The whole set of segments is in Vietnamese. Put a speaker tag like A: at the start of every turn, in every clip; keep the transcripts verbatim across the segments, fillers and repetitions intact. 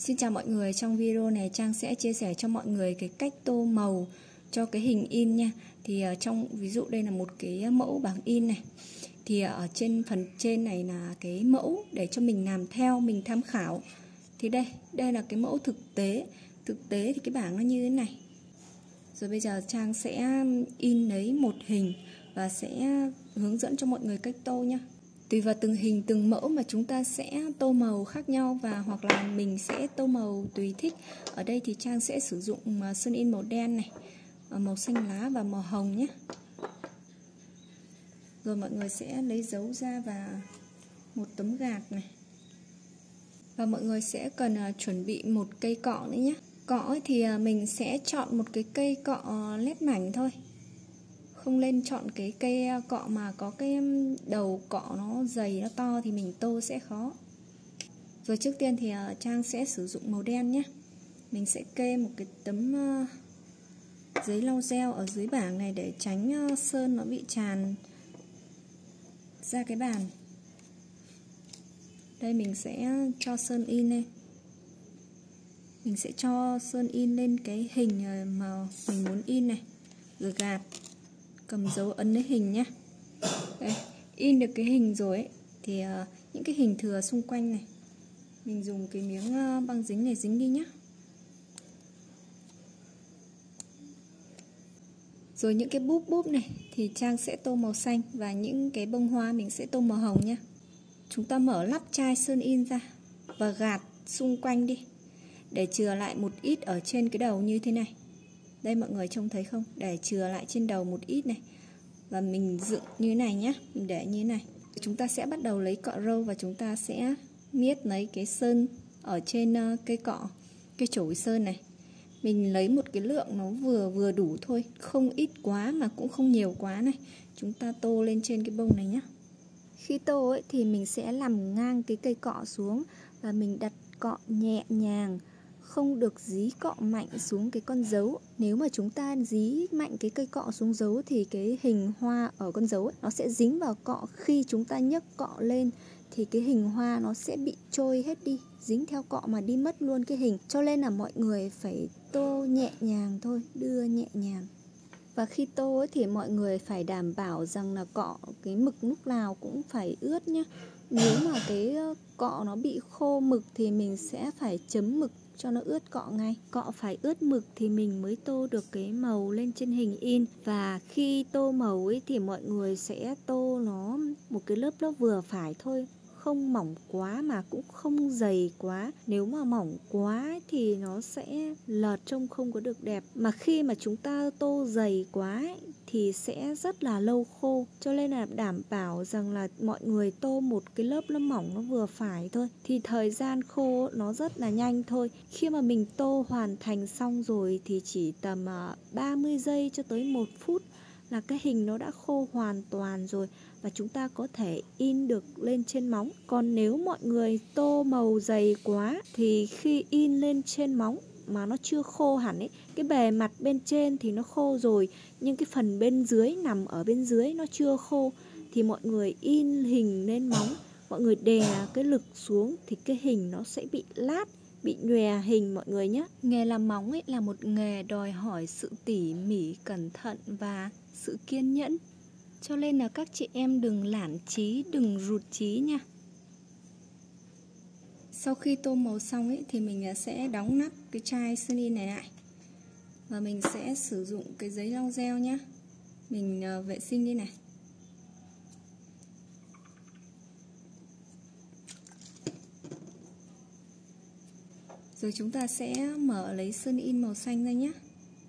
A: Xin chào mọi người, trong video này Trang sẽ chia sẻ cho mọi người cái cách tô màu cho cái hình in nha. Thì uh, trong ví dụ đây là một cái mẫu bảng in này. Thì uh, ở trên phần trên này là cái mẫu để cho mình làm theo, mình tham khảo. Thì đây, đây là cái mẫu thực tế. Thực tế thì cái bảng nó như thế này. Rồi bây giờ Trang sẽ in lấy một hình và sẽ hướng dẫn cho mọi người cách tô nha. Tùy vào từng hình, từng mẫu mà chúng ta sẽ tô màu khác nhau, và hoặc là mình sẽ tô màu tùy thích. Ở đây thì Trang sẽ sử dụng sơn in màu đen này, màu xanh lá và màu hồng nhé. Rồi mọi người sẽ lấy dấu ra và một tấm gạc này. Và mọi người sẽ cần chuẩn bị một cây cọ nữa nhé. Cọ thì mình sẽ chọn một cái cây cọ lét mảnh thôi. Không nên chọn cái cây cọ mà có cái đầu cọ nó dày, nó to thì mình tô sẽ khó. Rồi trước tiên thì Trang sẽ sử dụng màu đen nhé. Mình sẽ kê một cái tấm giấy lau gel ở dưới bảng này để tránh sơn nó bị tràn ra cái bàn. Đây mình sẽ cho sơn in lên. Mình sẽ cho sơn in lên cái hình mà mình muốn in này. Rồi gạt, cầm dấu ấn lấy hình nhé. Đây, in được cái hình rồi ấy, thì uh, những cái hình thừa xung quanh này mình dùng cái miếng uh, băng dính này dính đi nhé. Rồi những cái búp búp này thì Trang sẽ tô màu xanh, và những cái bông hoa mình sẽ tô màu hồng nhé. Chúng ta mở nắp chai sơn in ra và gạt xung quanh đi để chừa lại một ít ở trên cái đầu như thế này. Đây mọi người trông thấy không? Để chừa lại trên đầu một ít này. Và mình dựng như thế này nhé. Mình để như thế này. Chúng ta sẽ bắt đầu lấy cọ râu và chúng ta sẽ miết lấy cái sơn ở trên cây cọ, cái chổi sơn này. Mình lấy một cái lượng nó vừa vừa đủ thôi, không ít quá mà cũng không nhiều quá này. Chúng ta tô lên trên cái bông này nhé. Khi tô ấy thì mình sẽ làm ngang cái cây cọ xuống và mình đặt cọ nhẹ nhàng, không được dí cọ mạnh xuống cái con dấu. Nếu mà chúng ta dí mạnh cái cây cọ xuống dấu thì cái hình hoa ở con dấu ấy, nó sẽ dính vào cọ. Khi chúng ta nhấc cọ lên thì cái hình hoa nó sẽ bị trôi hết đi, dính theo cọ mà đi mất luôn cái hình. Cho nên là mọi người phải tô nhẹ nhàng thôi, đưa nhẹ nhàng. Và khi tô ấy thì mọi người phải đảm bảo rằng là cọ, cái mực lúc nào cũng phải ướt nhé. Nếu mà cái cọ nó bị khô mực thì mình sẽ phải chấm mực cho nó ướt cọ ngay. Cọ phải ướt mực thì mình mới tô được cái màu lên trên hình in. Và khi tô màu ấy thì mọi người sẽ tô nó một cái lớp lớp vừa phải thôi, không mỏng quá mà cũng không dày quá. Nếu mà mỏng quá thì nó sẽ lợt, trông không có được đẹp. Mà khi mà chúng ta tô dày quá ấy, thì sẽ rất là lâu khô. Cho nên là đảm bảo rằng là mọi người tô một cái lớp nó mỏng, nó vừa phải thôi, thì thời gian khô nó rất là nhanh thôi. Khi mà mình tô hoàn thành xong rồi thì chỉ tầm ba mươi giây cho tới một phút là cái hình nó đã khô hoàn toàn rồi, và chúng ta có thể in được lên trên móng. Còn nếu mọi người tô màu dày quá thì khi in lên trên móng mà nó chưa khô hẳn ấy, cái bề mặt bên trên thì nó khô rồi, nhưng cái phần bên dưới, nằm ở bên dưới nó chưa khô, thì mọi người in hình lên móng, mọi người đè cái lực xuống thì cái hình nó sẽ bị lát, bị nhòe hình mọi người nhé. Nghề làm móng ấy là một nghề đòi hỏi sự tỉ mỉ, cẩn thận và sự kiên nhẫn. Cho nên là các chị em đừng lản trí, đừng rụt trí nha. Sau khi tô màu xong ấy, thì mình sẽ đóng nắp cái chai sơn in này lại. Và mình sẽ sử dụng cái giấy lau gel nhé. Mình vệ sinh đi này. Rồi chúng ta sẽ mở lấy sơn in màu xanh ra nhé.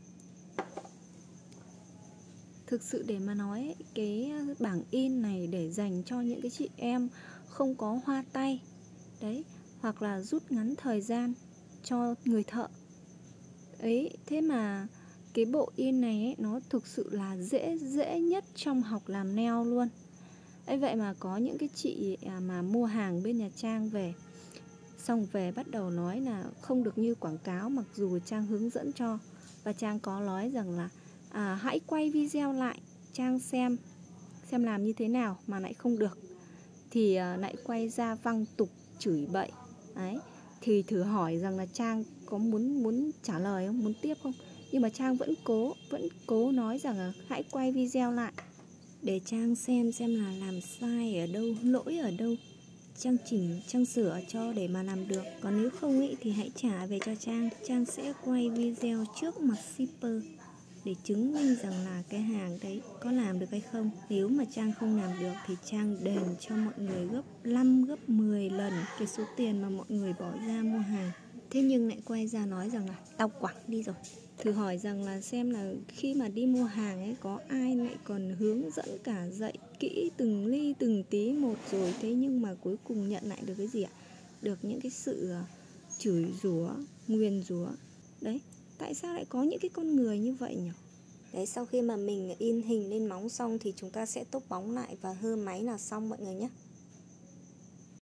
A: Thực sự để mà nói, cái bảng in này để dành cho những cái chị em không có hoa tay đấy, hoặc là rút ngắn thời gian cho người thợ ấy. Thế mà cái bộ in này ấy, nó thực sự là dễ dễ nhất trong học làm nail luôn ấy. Vậy mà có những cái chị mà mua hàng bên nhà Trang về, xong về bắt đầu nói là không được như quảng cáo, mặc dù Trang hướng dẫn cho. Và Trang có nói rằng là à, hãy quay video lại Trang xem xem làm như thế nào mà lại không được, thì uh, lại quay ra văng tục chửi bậy. Đấy. thì thử hỏi rằng là Trang có muốn muốn trả lời không, muốn tiếp không. Nhưng mà Trang vẫn cố, vẫn cố nói rằng là hãy quay video lại để Trang xem xem là làm sai ở đâu, lỗi ở đâu, Trang chỉnh, Trang sửa cho để mà làm được. Còn nếu không ý, thì hãy trả về cho Trang. Trang sẽ quay video trước mặt shipper để chứng minh rằng là cái hàng đấy có làm được hay không. Nếu mà Trang không làm được thì Trang đền cho mọi người gấp năm, gấp mười lần cái số tiền mà mọi người bỏ ra mua hàng. Thế nhưng lại quay ra nói rằng là tao quẳng đi rồi. Thử hỏi rằng là xem là khi mà đi mua hàng ấy có ai lại còn hướng dẫn cả, dạy kỹ từng ly từng tí một rồi. Thế nhưng mà cuối cùng nhận lại được cái gì ạ? Được những cái sự chửi rủa, nguyền rủa. Đấy, tại sao lại có những cái con người như vậy nhỉ? Đấy, sau khi mà mình in hình lên móng xong thì chúng ta sẽ tốp bóng lại và hơ máy là xong mọi người nhé.